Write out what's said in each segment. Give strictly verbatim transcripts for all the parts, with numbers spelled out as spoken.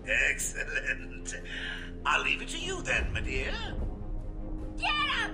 Excellent. I'll leave it to you then, my dear. Get him!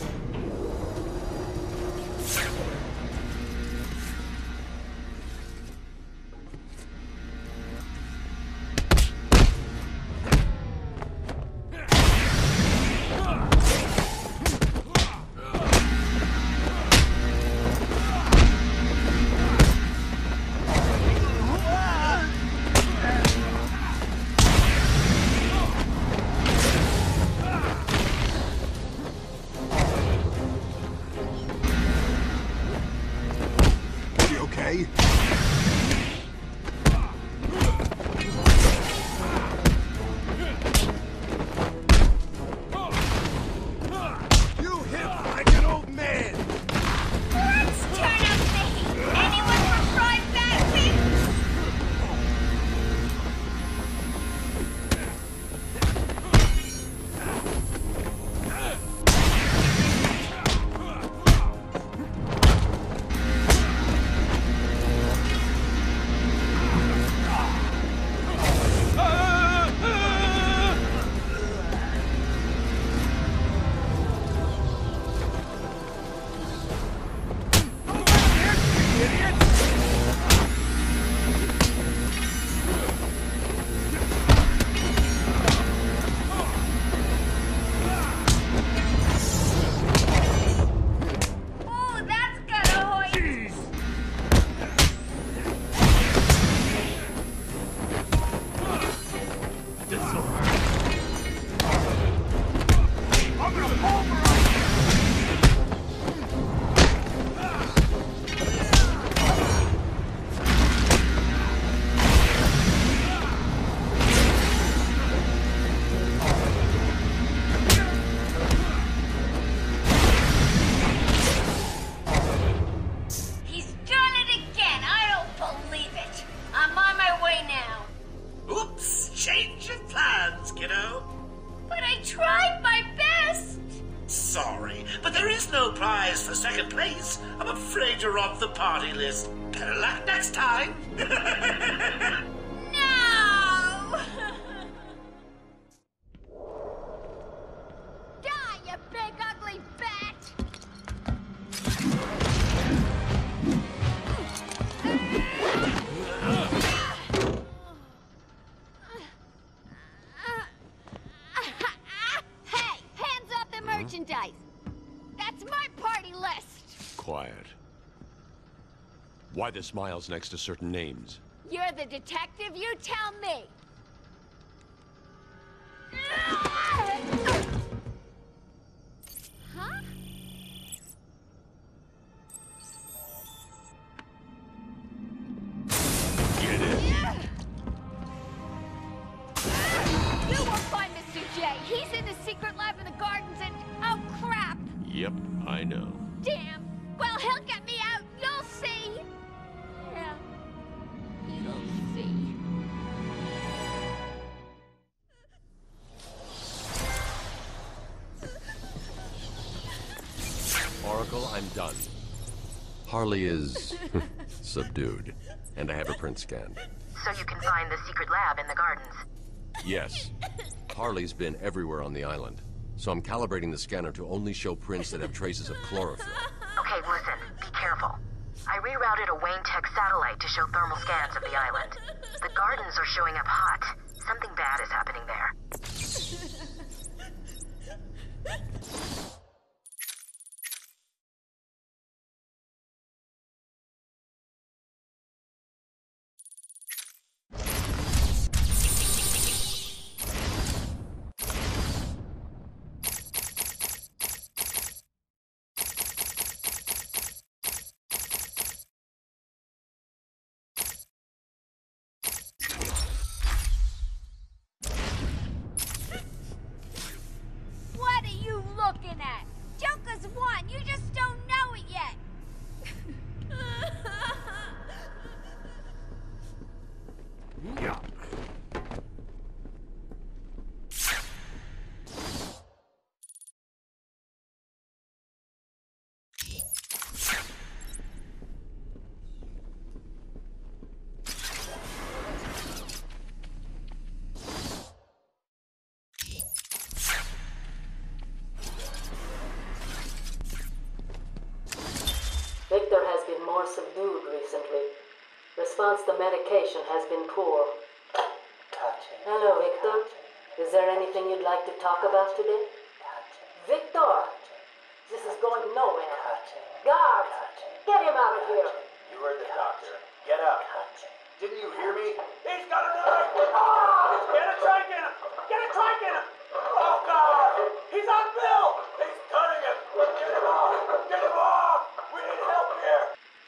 Off the party list. Better luck next time. No! Die, you big ugly bat! Hey, hands off the merchandise. That's my party list. Quiet. Why the smiles next to certain names? You're the detective, you tell me! Huh? Get it! You won't find Mister J! He's in the secret lab in the gardens and... oh, crap! Yep, I know. Damn! Well, he'll get me out, you'll see! Yeah, you'll see. Oracle, I'm done. Harley is subdued, and I have her print scanned. So you can find the secret lab in the gardens? Yes. Harley's been everywhere on the island, so I'm calibrating the scanner to only show prints that have traces of chlorophyll. Okay, listen, be careful. I rerouted a Wayne Tech satellite to show thermal scans of the island. The gardens are showing up hot. Something bad is happening there. What are you looking at? subdued recently. Response to medication has been poor. Touching. Hello, Victor. Is there anything you'd like to talk about today? Touching. Victor! This is going nowhere. Touching. Guards! Touching. Get him out of here! You heard the doctor. Get up. Touching. Didn't you hear me? He's got a knife! Ah! Get a trike in him! Get a trike in him! Oh, God! He's on Bill! He's cutting him! Get him off! Get him off! We need help here!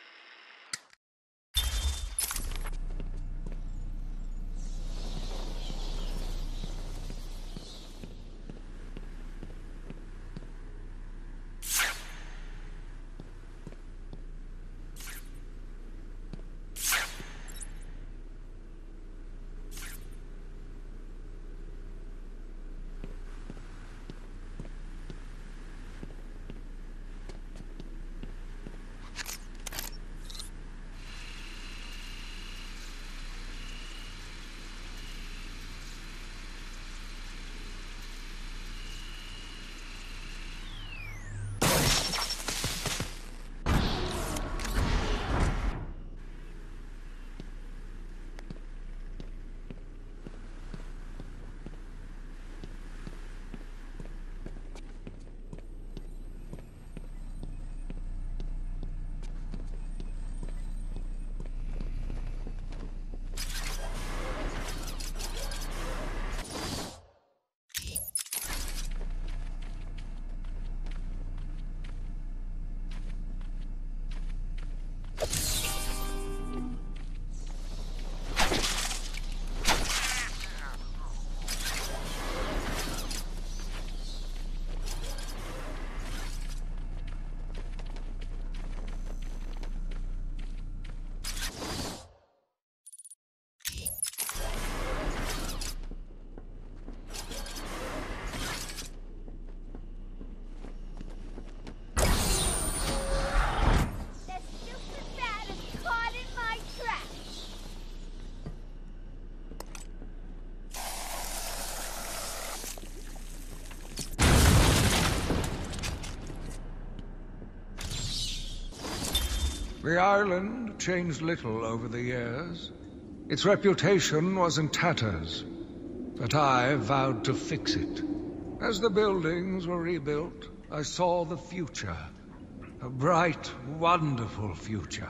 The island changed little over the years. Its reputation was in tatters, but I vowed to fix it. As the buildings were rebuilt, I saw the future. A bright, wonderful future.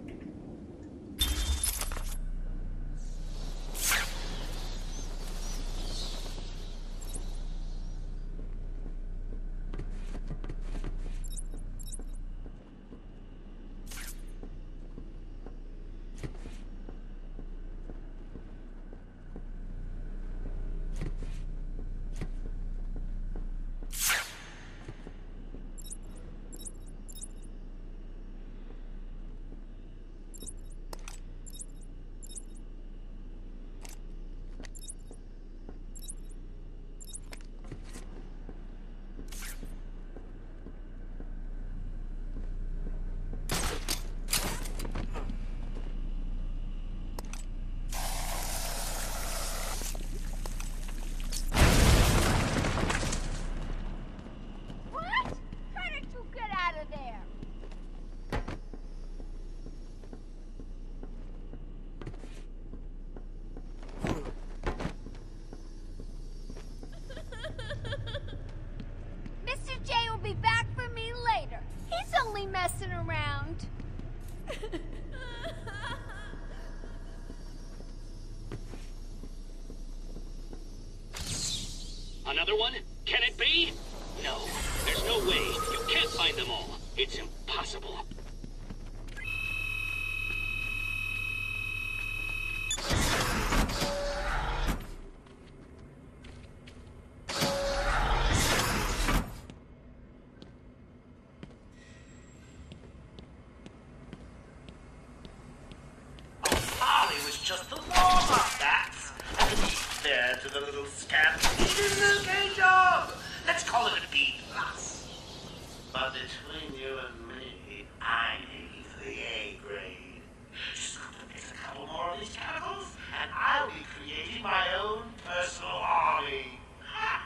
Messing around. Another one? Can it be? No, there's no way. You can't find them all. It's impossible. Just the warm-up, that's. And to be fair to the little scamp, he did an okay job. Let's call it a B plus. But between you and me, I aim for the A grade. Just got to mix a couple more of these chemicals, and I'll be creating my own personal army. Ha!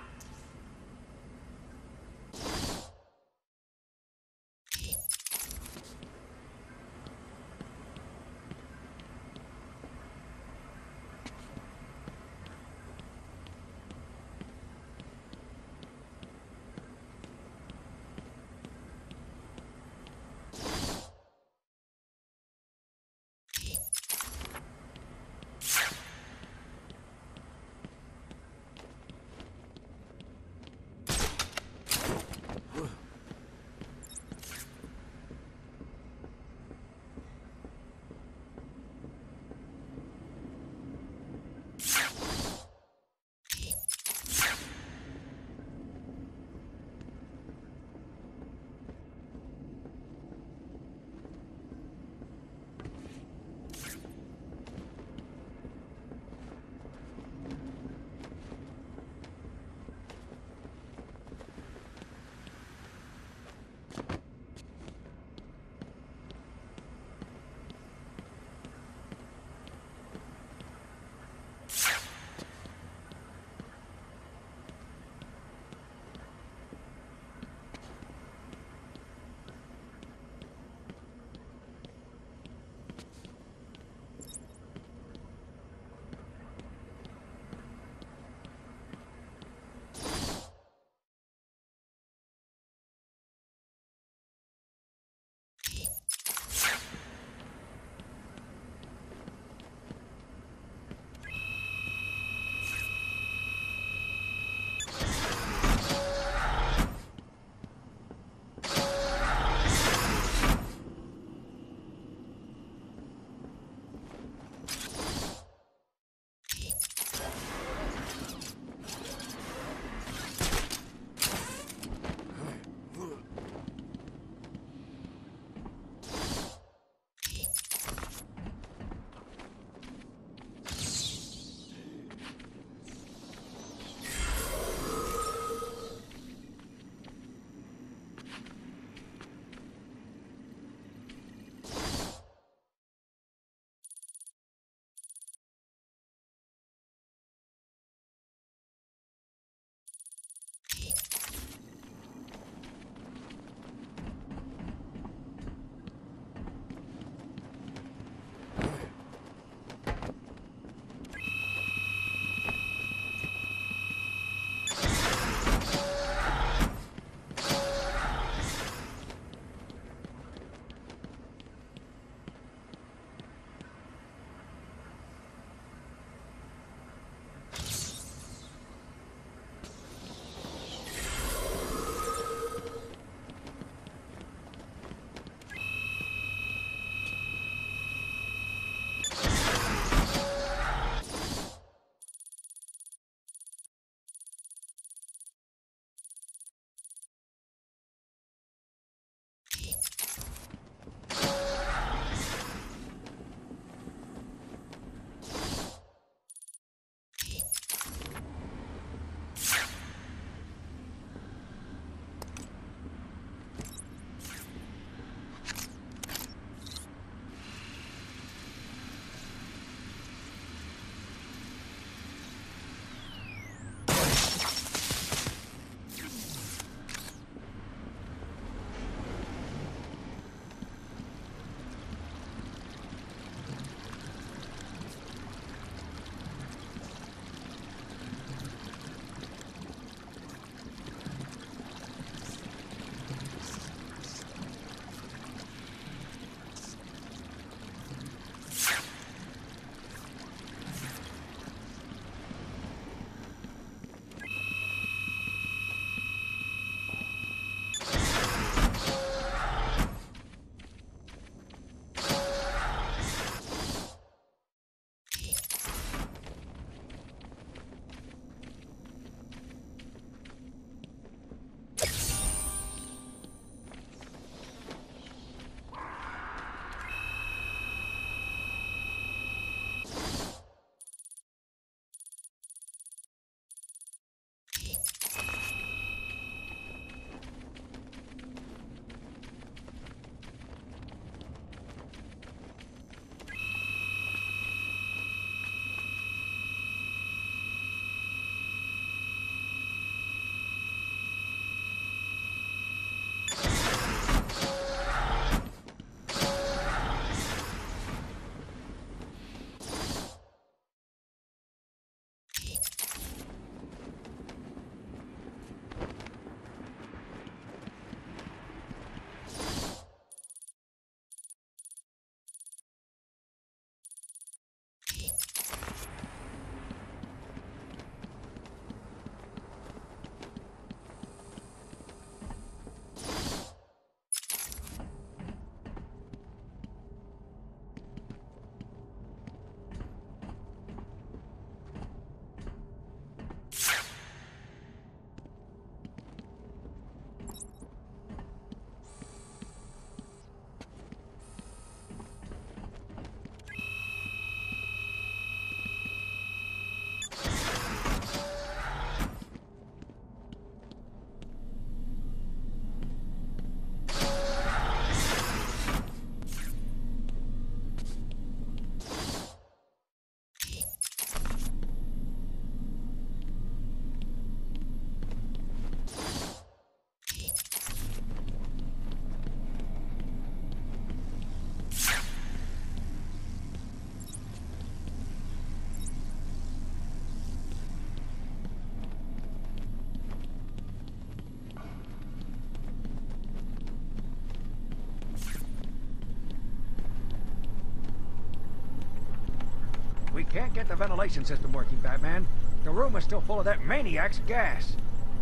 can't get the ventilation system working, Batman. The room is still full of that maniac's gas.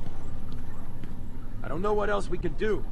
I don't know what else we can do.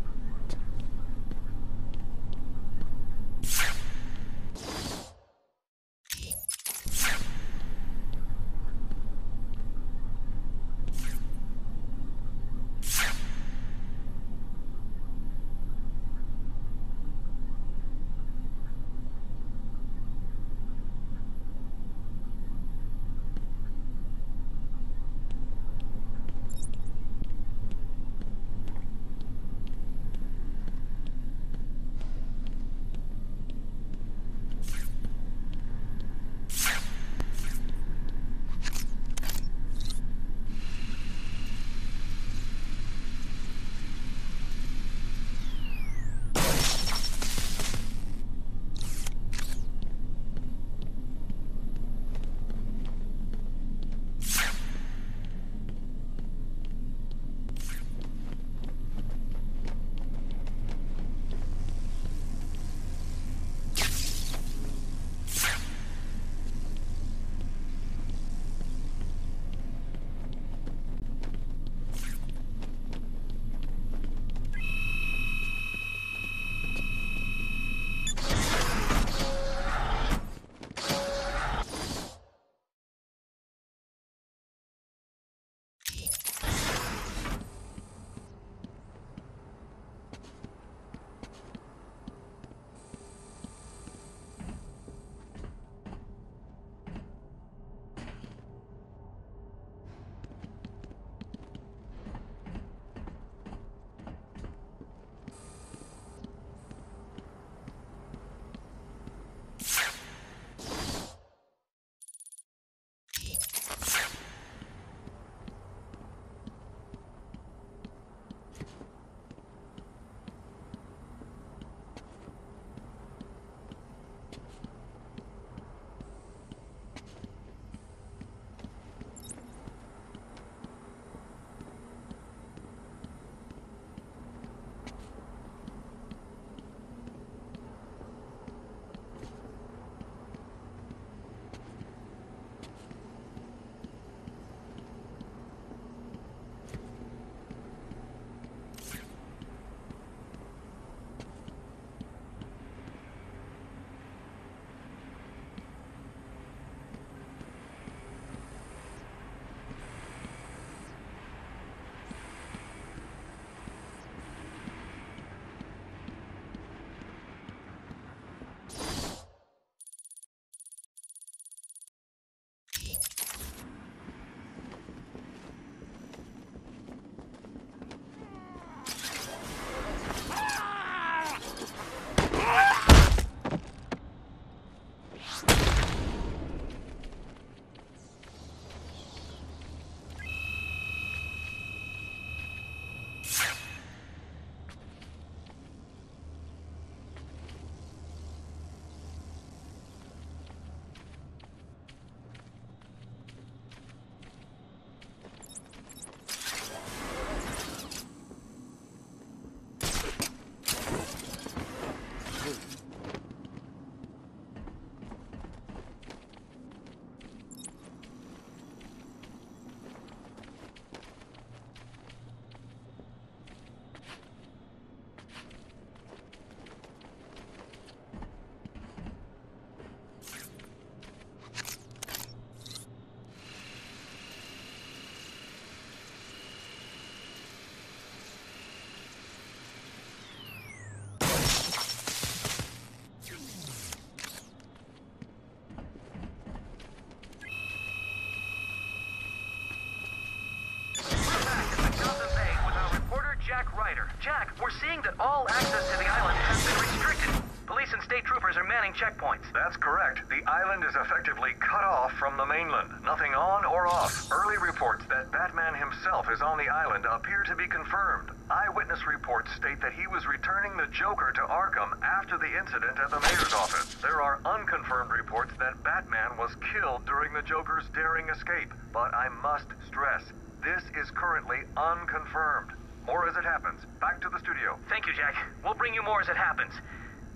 Jack, we're seeing that all access to the island has been restricted. Police and state troopers are manning checkpoints. That's correct. The island is effectively cut off from the mainland. Nothing on or off. Early reports that Batman himself is on the island appear to be confirmed. Eyewitness reports state that he was returning the Joker to Arkham after the incident at the mayor's office. There are unconfirmed reports that Batman was killed during the Joker's daring escape. But I must stress, this is currently unconfirmed. More as it happens. Back to the studio. Thank you, Jack. We'll bring you more as it happens.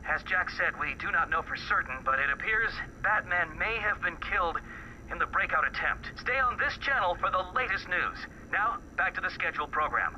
As Jack said, we do not know for certain, but it appears Batman may have been killed in the breakout attempt. Stay on this channel for the latest news. Now, back to the scheduled program.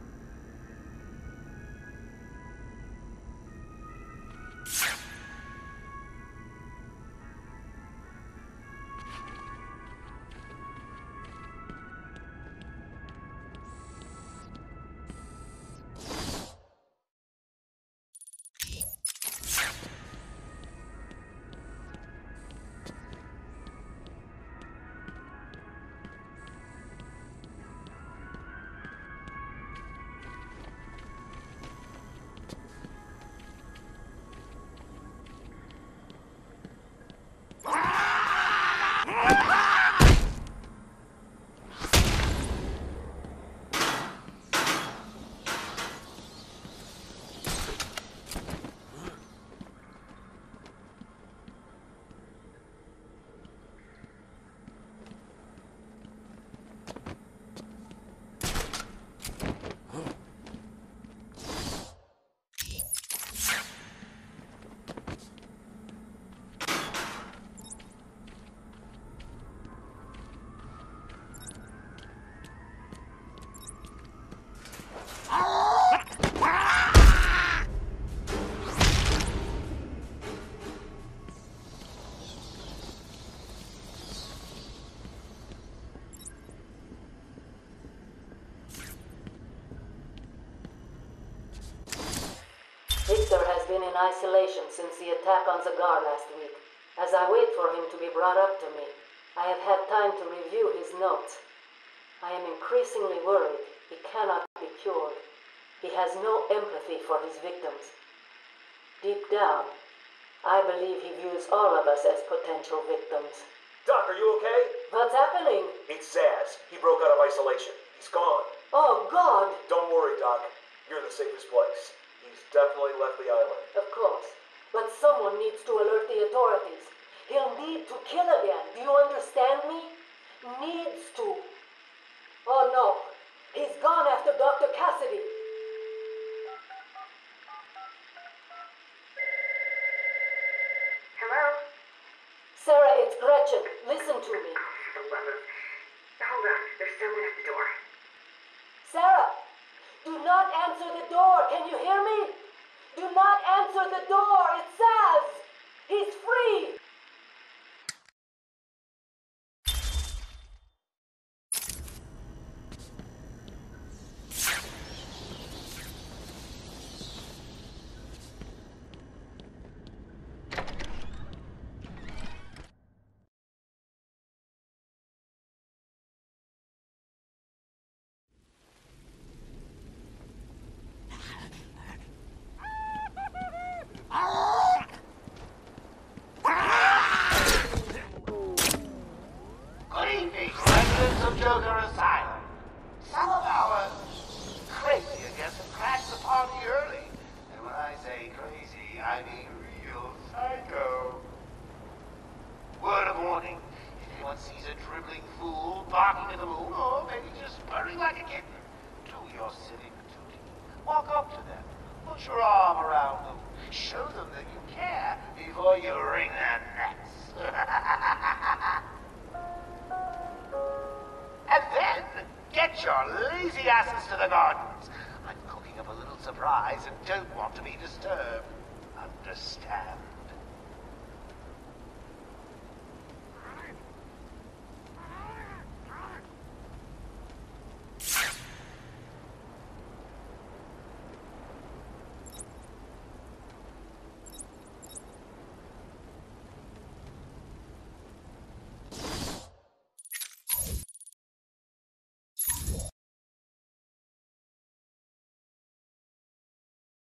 Victor has been in isolation since the attack on Zagar last week. As I wait for him to be brought up to me, I have had time to review his notes. I am increasingly worried he cannot be cured. He has no empathy for his victims. Deep down, I believe he views all of us as potential victims. Doc, are you okay? What's happening? It's Zaz. He broke out of isolation. He's gone. Oh, God! Don't worry, Doc. You're in the safest place. He's definitely left the island. Of course. But someone needs to alert the authorities. He'll need to kill again. Do you understand me? Needs to. Oh, no. He's gone after Doctor Cassidy. Hello? Sarah, it's Gretchen. Listen to me. For the love of... Hold on. There's someone at the door. Sarah! Do not answer the door. Can you hear me? Do not answer the door. It's Zaz. He's free. Good evening, residents of Joker Asylum. Some of our crazy guests have crashed the party early. And when I say crazy, I mean real psycho. Word of warning, if anyone sees a dribbling fool barking at the moon, or maybe just purring like a kitten, do your civic duty. Walk up to them, put your arm around them, show them that you care before you wring their necks. And then, get your lazy asses to the gardens. I'm cooking up a little surprise and don't want to be disturbed. Understand?